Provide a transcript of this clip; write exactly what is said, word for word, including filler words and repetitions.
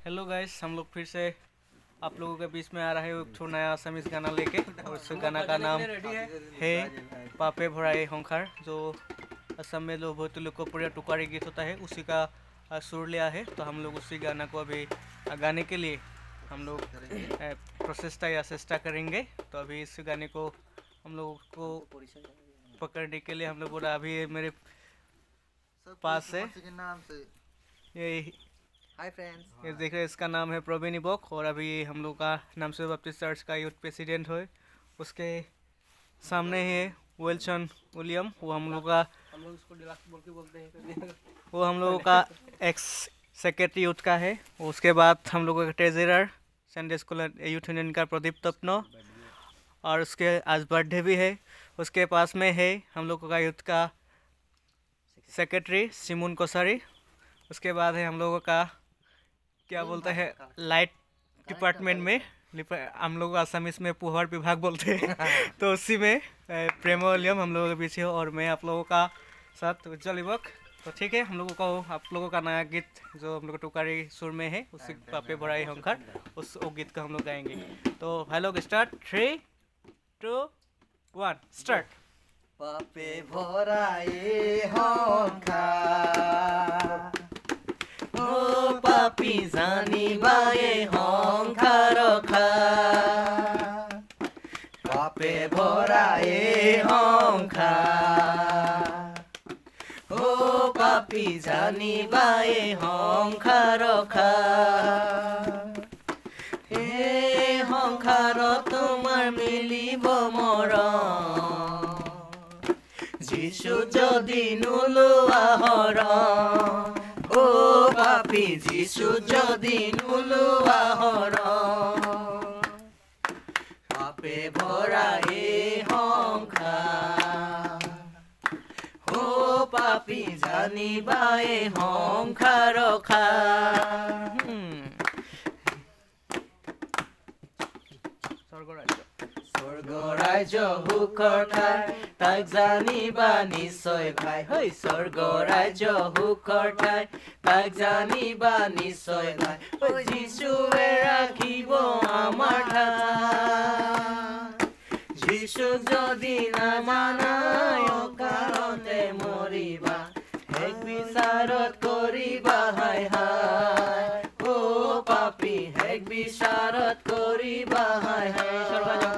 Hello guys, हम लोग फिर से आप लोगों के बीच में आ रहा है एक नया असमीज गाना लेके। और उस गाना का नाम है पापे भराए होंखार, जो असम में लोग बहुत लोकप्रिय टुकारी गीत होता है, उसी का सुर लिया है। तो हम लोग उसी गाना को अभी गाने के लिए हम लोग प्रोसेस्टा या चेष्टा करेंगे। तो अभी इस गाने को हम लोग को पकड़ने के लिए हम लोग बोला अभी मेरे पास है ये हाय फ्रेंड्स, ये देख रहे हैं, इसका नाम है प्रवीण इबोक। और अभी हम लोग का नाम से बप्टिस्ट चर्च का यूथ प्रेसिडेंट है। उसके सामने है विल्सन विलियम, वो हम लोग का हम लोग इसको डिलक्स बोल के बोलते हैं। वो हम लोगों का एक्स सेक्रेटरी यूथ का है। उसके बाद हम लोगों का treasurer Sunday school youth union का प्रदीप तपनो, और उसके आज बर्थडे भी है। उसके पास में है हम लोगों का यूथ का सेक्रेटरी सिमुन कोसारी। उसके बाद है हम लोगों का क्या बोलते हैं लाइट डिपार्टमेंट में, हम लोग आसामीज में पुहर विभाग बोलते हैं। तो उसी में प्रेमोलियम हम लोगों के पीछे हो, और मैं आप लोगों का साथ उज्जवल इबोक। तो ठीक है, हम लोगों को आप लोगों का नया गीत जो हम लोग टुकारी सुर में है, उसी पापे भराए होंखार, उस वो गीत को हम लोग गाएंगे। तो भाई लोग start, three two one start. पापे भराए होंखार, ओ पापी जानी बाए होंखार खा, पापे भराए होंखार, ओ पापी जानी बाए होंखार खा। ए होंखार तुमार मिलिब मरम, जिशु जदि नुलुआ हरम, ओ पापी जिशु जदि नुलुआ हरम, पापे भराए होंखार, ओ पापी जानिबाए होंखार खा। स्वर्ग राज्य हुकर ठाई ताक जानिबा निश्चय भाई, है स्वर्ग राज्य हुकर ठाई ताक जानिबा निश्चय भाई, ओ जिशुवे राखिब आमार ठाई, जिशु जदि नामानाय अकारणते मरिबा, एक विचारत करिबा हाय हाय, ओ पापी एक विचारत करिबा हाय हाय।